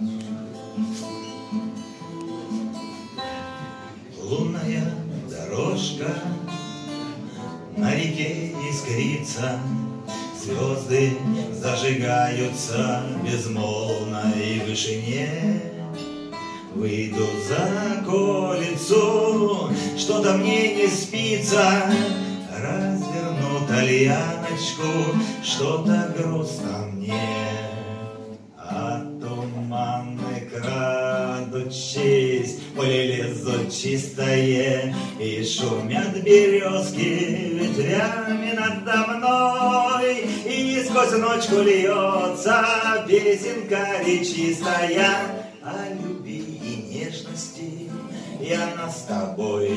Лунная дорожка на реке искрится, звезды зажигаются в безмолвной вышине. Выйду за околицу, что-то мне не спится, разверну тальяночку, что-то грустно мне. А туманы крадучись, поле лезут чистое, и шумят березки ветвями надо мной, и сквозь ночку льется песенка речистая о любви и нежности, и она с тобой.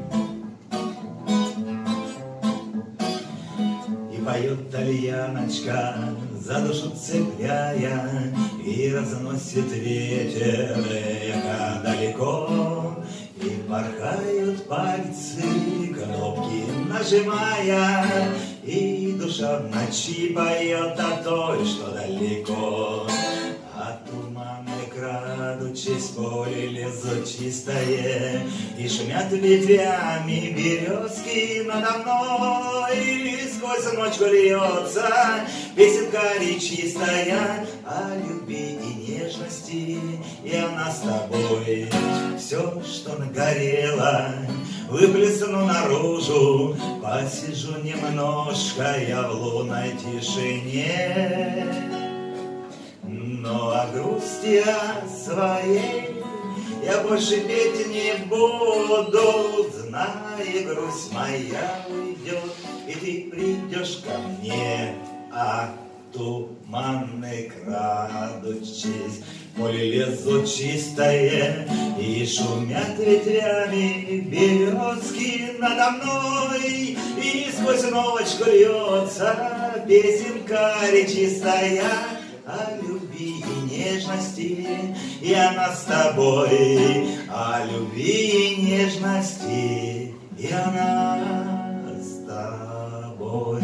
И поет тальяночка, за душу цепляя, и разносит ветер эхо далеко, и порхают пальцы, кнопки нажимая, и душа в ночи поет о той, что далеко. А туманы крадучись, поле лезут чистое, и шумят ветвями березки надо мной, и сквозь ночь льется песенка речистая о любви и нежности, и она с тобой. Все, что нагорело, выплесну наружу, посижу немножко я в лунной тишине. Но о грусти о своей я больше петь не буду, знай, грусть моя уйдет, и ты придешь ко мне. А туманы крадучись, поле лезут чистое, и шумят ветвями березки надо мной, и сквозь ночь льется песенка речистая о любви и нежности, и она с тобой. О любви и нежности, и она с тобой.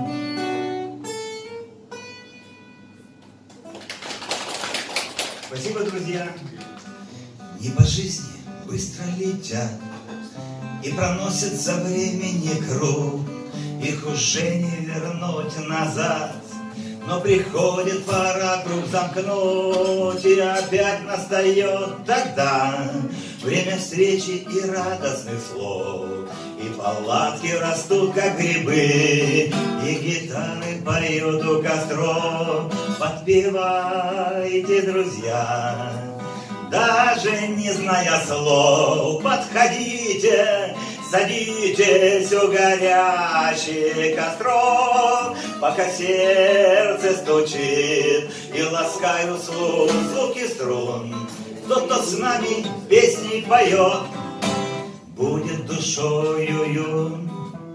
Спасибо, друзья. Дни по жизни быстро летят, и проносится времени круг, их уже не вернуть назад. Но приходит пора круг замкнуть, и опять настает тогда время встречи и радостных слов. И палатки растут, как грибы, и гитары поют у костров. Подпевайте, друзья, даже не зная слов. Подходите, садитесь у горящих костров, пока сердце стучит и ласкаю слух звуки струн. Тот, кто с нами песни поет, будет душою юн.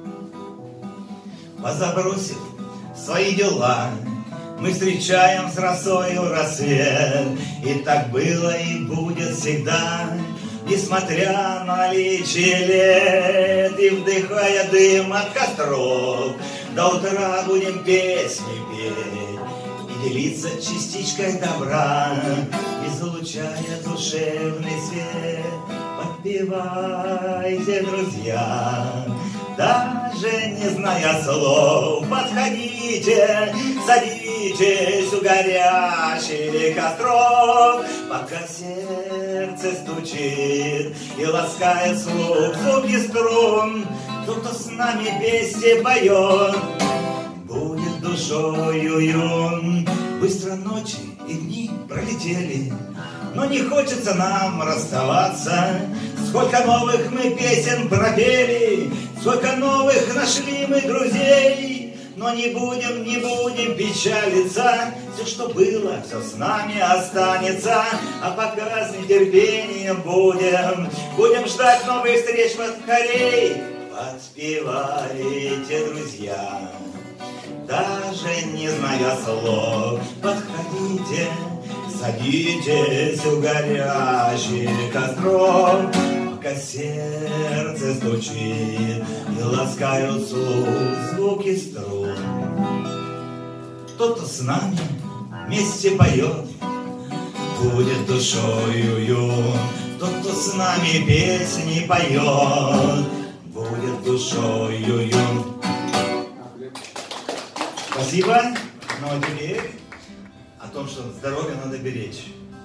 Позабросив свои дела, мы встречаем с росою рассвет. И так было и будет всегда, несмотря на наличие лет. И вдыхая дым от костров, до утра будем песни петь и делиться частичкой добра, излучая душевный свет. Подпевайте, друзья, даже не зная слов. Подходите, садитесь у горящих костров, пока сердце стучит и ласкает слух звуки струн. Тот, кто с нами песни поет, будет душою юн. Быстро ночи и дни пролетели, но не хочется нам расставаться. Сколько новых мы песен пропели, сколько новых нашли мы друзей. Но не будем печалиться, все, что было, все с нами останется. А пока с нетерпением будем ждать новых встреч под хорей. Подпевайте, друзья, даже не зная слов. Подходите, садитесь у горящих костров, пока сердце стучит и ласкают слух звуки струн. Кто-то с нами вместе поет, будет душою. Тот, кто с нами песни поет, будет душою. Спасибо. Ну а теперь о том, что здоровье надо беречь.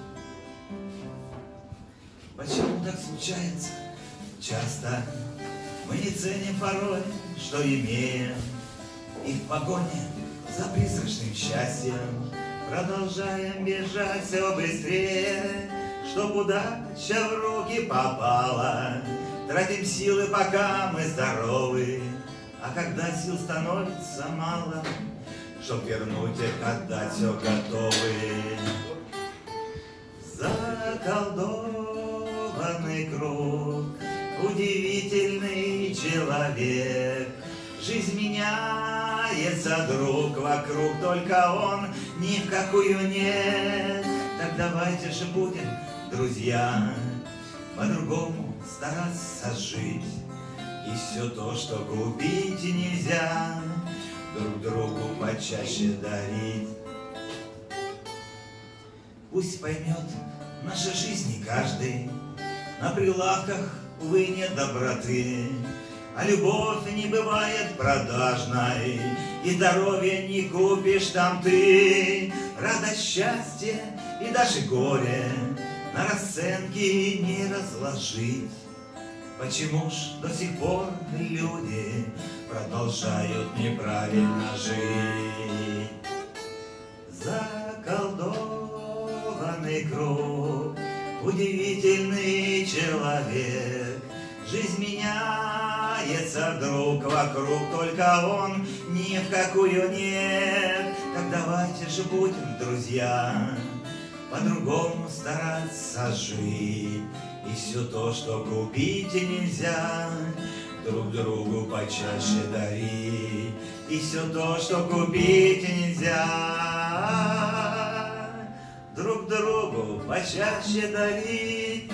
Почему так случается? Часто мы не ценим порой, что имеем, и в погоне за призрачным счастьем продолжаем бежать все быстрее, чтоб удача в руки попала. Тратим силы, пока мы здоровы, а когда сил становится мало, чтоб вернуть их, отдать все готовы. Заколдованный круг, удивительный человек. Жизнь меняется, друг, вокруг только он, ни в какую нет. Так давайте же будем, друзья, по-другому стараться жить. И все то, что купить нельзя, друг другу почаще дарить. Пусть поймет в нашей жизни каждый, на прилавках, увы, нет доброты, а любовь не бывает продажной, и здоровье не купишь там ты. Радость, счастье и даже горе на расценки не разложить. Почему ж до сих пор люди продолжают неправильно жить? Заколдованный круг, удивительный человек. Жизнь меняется вдруг, вокруг только он, ни в какую нет. Так давайте же будем, друзья, по-другому стараться жить. И все то, что купить нельзя, друг другу почаще дарить. И все то, что купить нельзя, друг другу почаще дарить.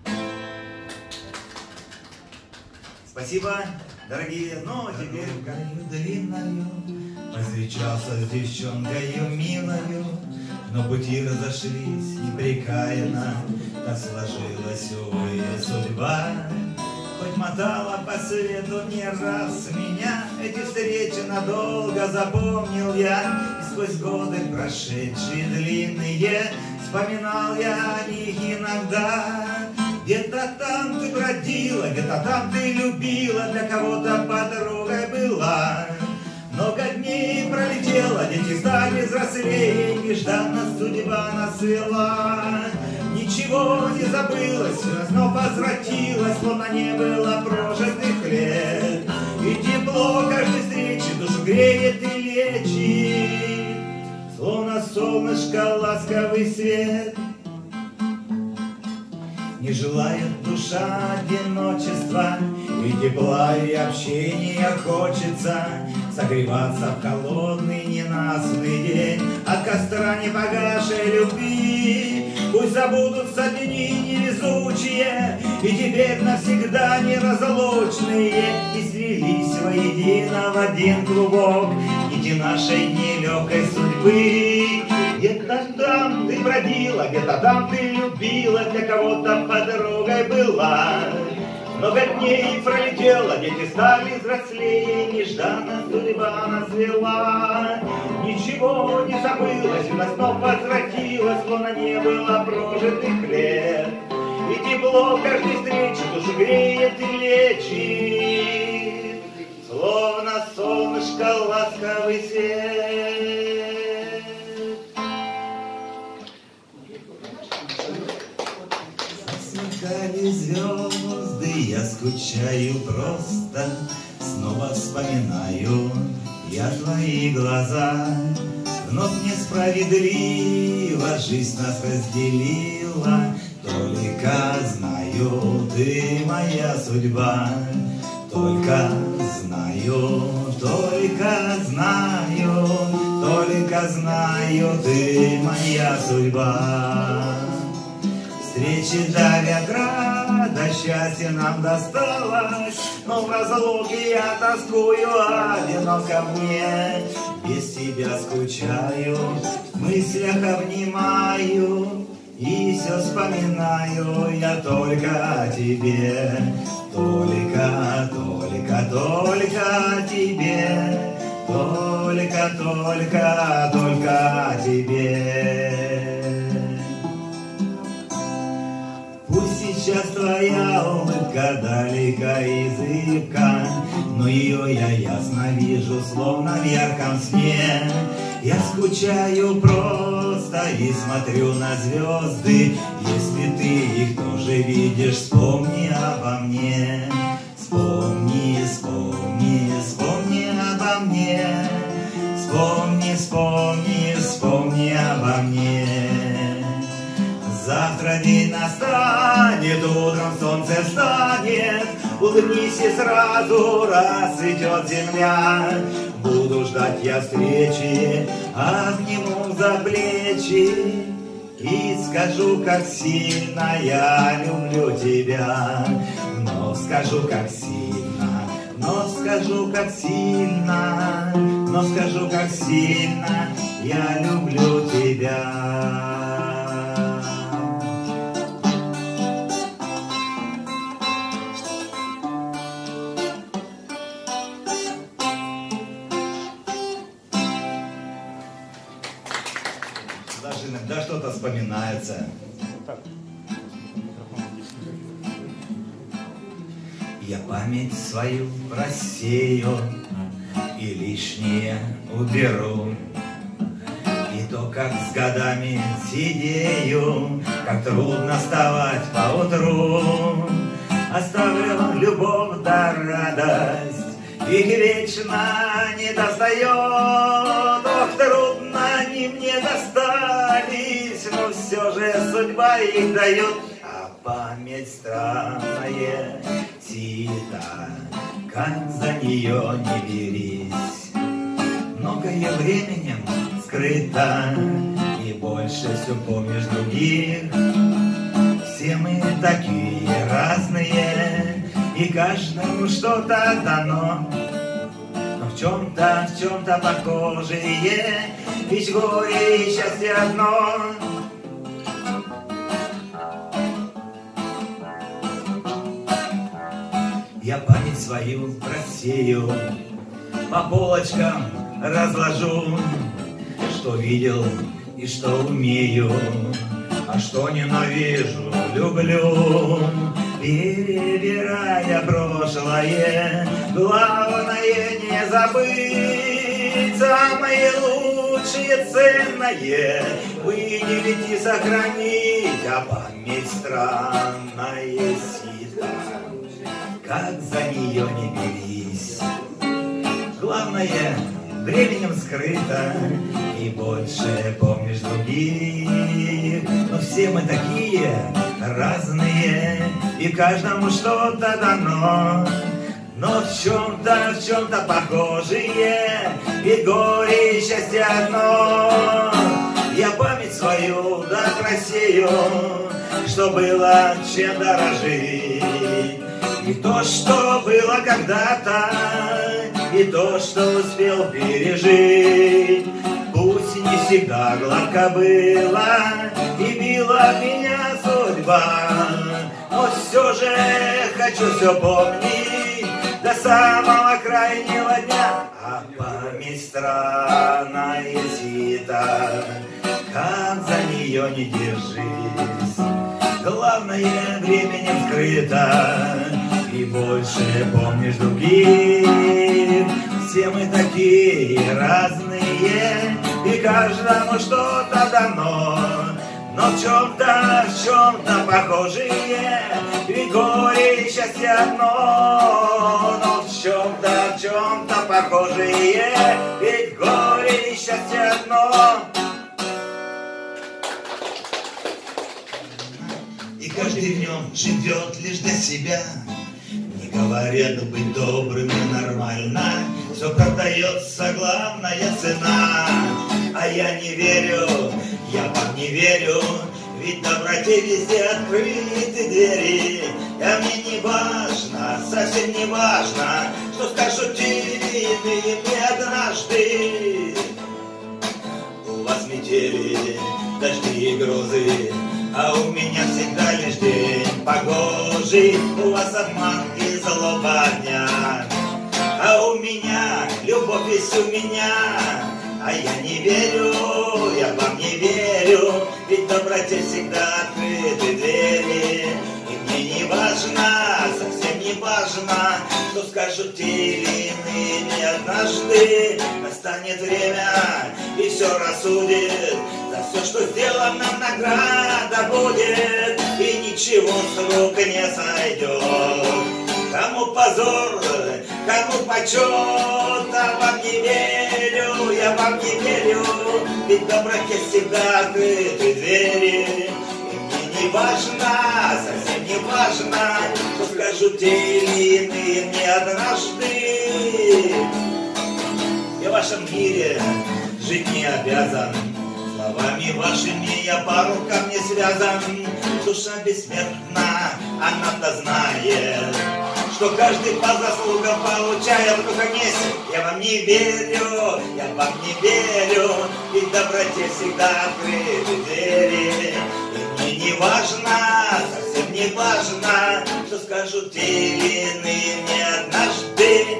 Спасибо, дорогие. Ну, а теперь длинною повстречался с девчонкою милою, но пути разошлись непрекаянно, так сложилась, увы, судьба. Хоть мотала по свету не раз меня, эти встречи надолго запомнил я. И сквозь годы прошедшие длинные вспоминал я о них иногда. Где-то там ты бродила, где-то там ты любила, для кого-то подругой была. Много дней пролетело, дети стали взрослее, нежданно судьба нас свела. Ничего не забылось, но возвратилось, словно не было прожитых лет. И тепло каждой встречи душу греет и лечит, словно солнышко ласковый свет. Не желает душа одиночества, и тепла, и общения хочется. Согреваться в холодный ненастный день от костра непогашей любви. Пусть забудутся дни невезучие, и теперь навсегда неразлучные, и слились воедино в один клубок нити нашей нелегкой судьбы. Где-то там ты бродила, где-то там ты любила, для кого-то подругой была. Много дней пролетело, дети стали взрослее, нежданно судьба нас свела. Ничего не забылось, вновь возвратилось, словно не было прожитых лет. И тепло каждой встречи душу греет и лечит, словно солнышко ласковый свет. Засверкали звезды, я скучаю просто, снова вспоминаю я твои глаза. Вновь несправедливо жизнь нас разделила, только знаю, ты моя судьба. Только знаю, только знаю, только знаю, ты моя судьба. Встречи дарят радость, счастье нам досталось, но в разлуке я тоскую одиноко мне. Без тебя скучаю, в мыслях обнимаю И все вспоминаю я только о тебе, только, только, только о тебе, только, только, только о тебе. Пусть сейчас твоя улыбка далека и зыбка, но ее я ясно вижу, словно в ярком сне. Я скучаю просто и смотрю на звезды. Если ты их тоже видишь, вспомни обо мне. Вспомни, вспомни, вспомни обо мне. Вспомни, вспомни, вспомни обо мне. Завтра день настанет, утром солнце встанет. Улыбнись и сразу расцветет земля. Буду ждать я встречи, обниму за плечи и скажу, как сильно я люблю тебя. Но скажу, как сильно, но скажу, как сильно, но скажу, как сильно я люблю тебя. Даже иногда что-то вспоминается. Я память свою рассею и лишнее уберу. И то, как с годами сидею, как трудно вставать поутру. Оставлю любовь да радость, их вечно не достает. Ох, трудно они мне достались, но все же судьба их дает. А память странная, сита, как за нее не берись. Многое временем скрыто, и больше все помнишь других. Все мы такие разные, и каждому что-то дано. Но в чем-то похожие, ведь горе и счастье одно. Я память свою рассею, по полочкам разложу, что видел и что умею, а что ненавижу, люблю. Перебирая прошлое, главное не забыть самые лучшие, ценные выделить и сохранить. А память странная сита, как за нее не берись. Главное временем скрыто, и больше помнишь других. Но все мы такие разные, и каждому что-то дано. Но в чем-то похожие, и горе, и счастье одно. Я память свою да рассею, что было, чем дорожить. И то, что было когда-то, и то, что успел пережить. Пусть не всегда гладко было, и била меня судьба, но все же хочу все помнить до самого крайнего дня. А память странная сита, как за нее не держись. Главное временем скрыто, и больше помнишь других. Все мы такие разные, и каждому что-то дано. Но в чем-то похожие, ведь горе и счастье одно. Но в чем-то похожие, ведь горе и счастье одно. И каждый в нем живет лишь для себя. Не говорят, быть добрым и нормально, все продается, главная цена. А я не верю, я вам не верю, ведь доброте везде открыты двери. А мне не важно, совсем не важно, что скажут невинные мне однажды. У вас метели, дожди и грозы, А у меня всегда лишь день погожий, у вас обманки злоба дня. А у меня любовь есть у меня, а я не верю, я вам не верю, ведь доброте всегда открыты двери. И мне не важно, совсем не важно, что скажут те или иные. Не однажды настанет время, и все рассудит. За все, что сделано, награда будет, и ничего с рук не сойдет. Кому позор, кому почет, а вам не верю, я вам не верю, ведь в доброте всегда открыты двери. И мне не важно, совсем не важно, что скажут те или иные. Мне однажды я в вашем мире жить не обязан, словами вашими я по рукам не связан. Душа бессмертна, она-то знает, что каждый по заслугам получает. Только вместе я вам не верю, я вам не верю, ведь в доброте всегда открыты двери. И мне не важно, совсем не важно, что скажут те или иные. Мне однажды.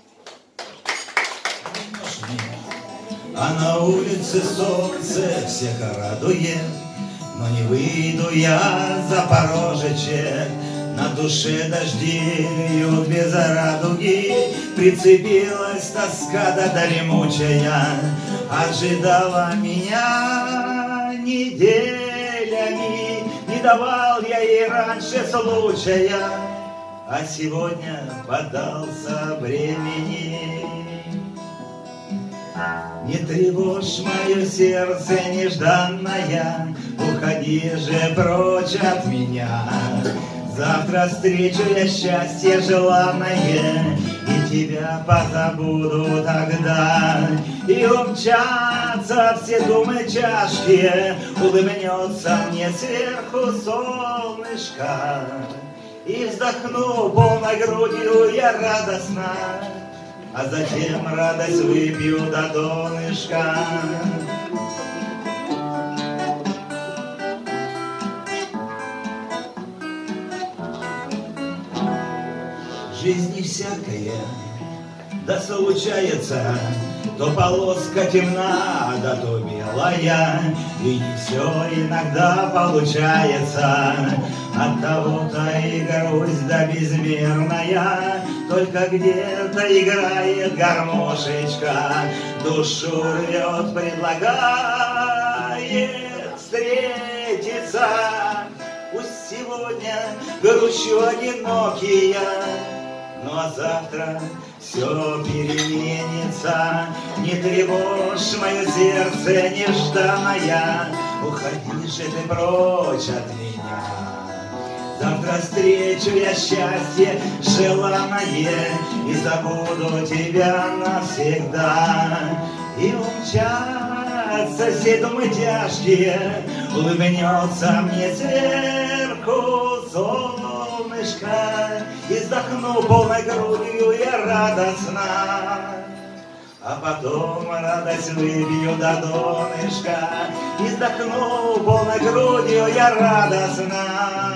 А на улице солнце всех радует, но не выйду я, запорожечек. На душе дожди льют без радуги, прицепилась тоска да дремучая, ожидала меня неделями, не давал я ей раньше случая, а сегодня поддался времени. Не тревожь мое сердце нежданное, уходи же прочь от меня. Завтра встречу я счастье желанное, и тебя позабуду тогда. И умчатся все думы тяжкие, улыбнется мне сверху солнышко. И вздохну полной грудью я радостно, а затем радость выпью до донышка. В жизни всякое, да случается, то полоска темна, да то белая, и не все иногда получается. От того-то и грусть да безмерная, только где-то играет гармошечка, душу рвет, предлагает встретиться. Пусть сегодня грущу одинокий я, ну а завтра все переменится. Не тревожь мое сердце нежданное, уходи же ты прочь от меня. Завтра встречу я счастье желанное и забуду тебя навсегда. И умчатся все думы тяжкие, улыбнется мне сверху солнышко, и вздохну полной грудью я радостно. А потом радость выпью до донышка, и вздохну полной грудью я радостно.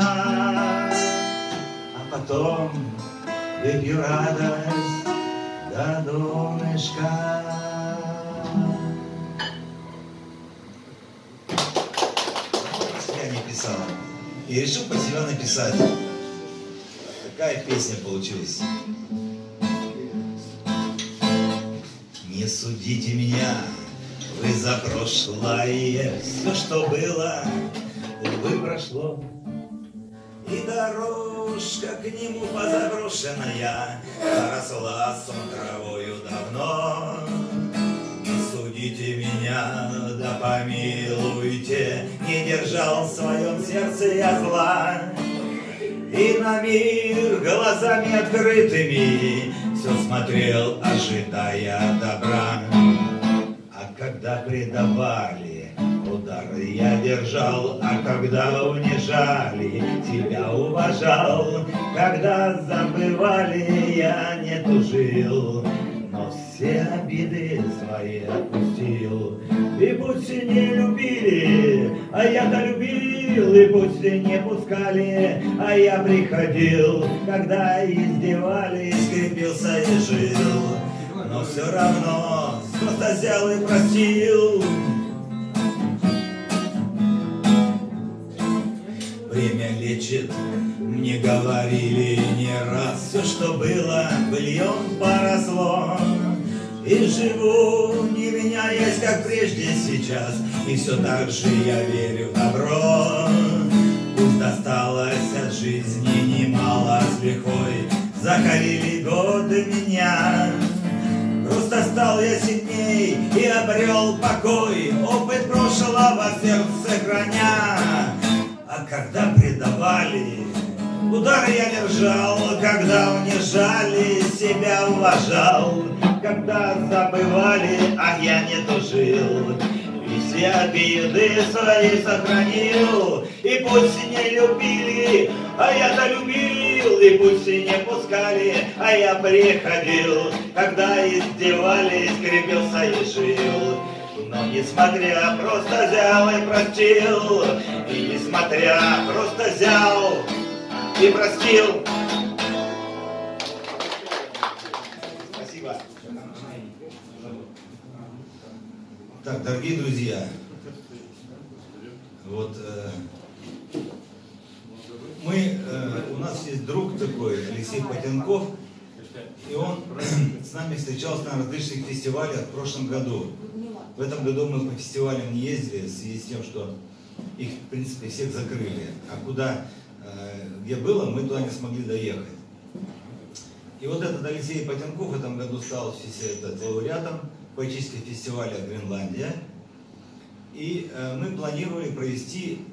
А потом выпью радость до донышка. Я не писал и решил про себя написать. Такая песня получилась. Не судите меня, вы за прошлое, все, что было, увы, прошло. И дорожка к нему позаброшенная заросла сон травою давно. Не судите меня, да помилуйте, не держал в своем сердце я зла. И на мир глазами открытыми все смотрел, ожидая добра. А когда предавали, удар я держал, а когда унижали, тебя уважал. Когда забывали, я не тужил, но все обиды свои отпустил. и пусть не любили, а я-то любил, и пусть не пускали, а я приходил, когда издевались, крепился и жил, но все равно просто взял и простил. Время лечит, мне говорили не раз, все, что было, быльем поросло. И живу, не меняясь, как прежде сейчас, и все так же я верю в добро. Пусть досталось от жизни немало с лихвой, закалили годы меня. Просто стал я сильней и обрел покой, опыт прошлого сердце храня. А когда предавали, удары я держал, когда унижали, себя уважал, когда забывали, а я не тужил, и все обиды свои сохранил. И пусть не любили, а я-то любил, и пусть не пускали, а я приходил, когда издевались, крепился и жил. Но несмотря, просто взял и простил, и несмотря, просто взял и простил. Спасибо. Так, дорогие друзья, вот у нас есть друг такой, Алексей Потенков, и он с нами встречался на различных фестивалях в прошлом году. В этом году мы по фестивалям не ездили, в связи с тем, что их, в принципе, всех закрыли. А куда, где было, мы туда не смогли доехать. И вот этот Алексей Потенков в этом году стал лауреатом поэтического фестиваля «Гренландия». И мы планировали провести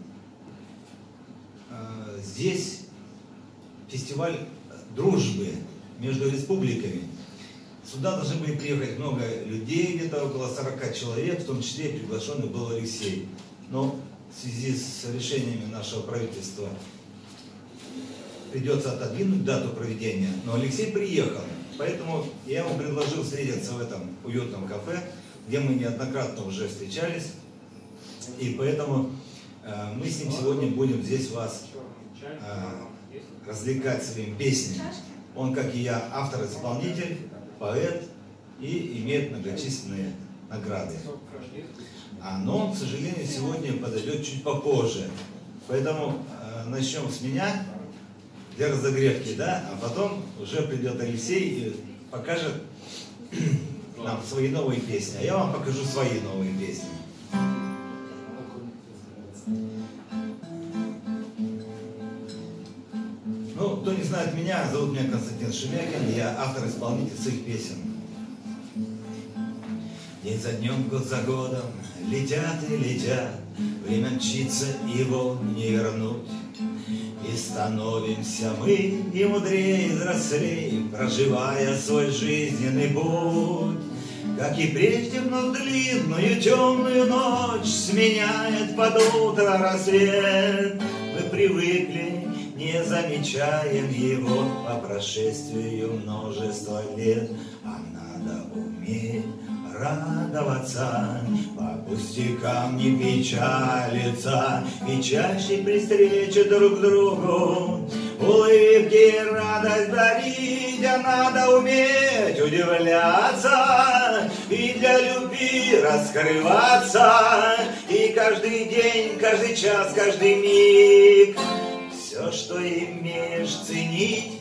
здесь фестиваль дружбы между республиками. Сюда должны были приехать много людей, где-то около 40 человек, в том числе приглашенный был Алексей. Но в связи с решениями нашего правительства придется отодвинуть дату проведения. Но Алексей приехал, поэтому я ему предложил встретиться в этом уютном кафе, где мы неоднократно уже встречались. И поэтому мы с ним сегодня будем здесь вас развлекать своими песнями. Он, как и я, автор-исполнитель, поэт и имеет многочисленные награды. Но он, к сожалению, сегодня подойдет чуть попозже. Поэтому начнем с меня для разогревки, да? А потом уже придет Алексей и покажет нам свои новые песни. А я вам покажу свои новые песни. Ну, кто не знает меня, зовут меня Константин Шемякин, я автор-исполнитель своих песен. День за днем, год за годом летят и летят, время мчится, его не вернуть. И становимся мы и мудрее, и взрослей, проживая свой жизненный путь. Как и прежде, вновь длинную темную ночь сменяет под утро рассвет. Мы привыкли, не замечаем его по прошествию множества лет. А надо уметь радоваться, по пустякам не печалиться, и чаще при встрече друг к другу улыбки и радость дарить. А надо уметь удивляться и для любви раскрываться, и каждый день, каждый час, каждый миг все, что имеешь, ценить.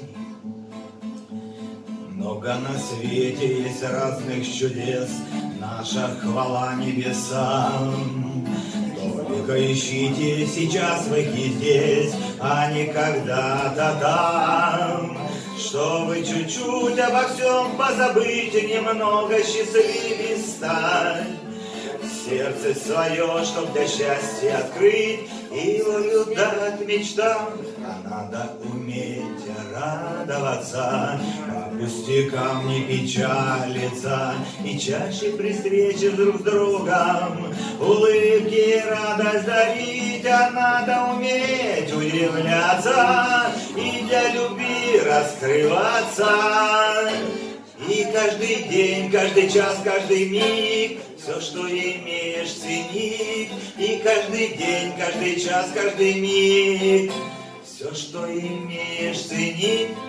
Много на свете есть разных чудес, наша хвала небесам. Только ищите сейчас вы их здесь, а не когда-то там. Чтобы чуть-чуть обо всем позабыть, немного счастливее стать. Сердце свое, чтоб для счастья открыть и волю дать мечтам. А надо уметь радоваться, по пустякам не печалиться, и чаще при встрече друг с другом улыбки и радость дарить. А надо уметь удивляться и для любви раскрываться, И каждый день, каждый час, каждый миг все, что имеешь, цени. И каждый день, каждый час, каждый миг все, что имеешь, цени.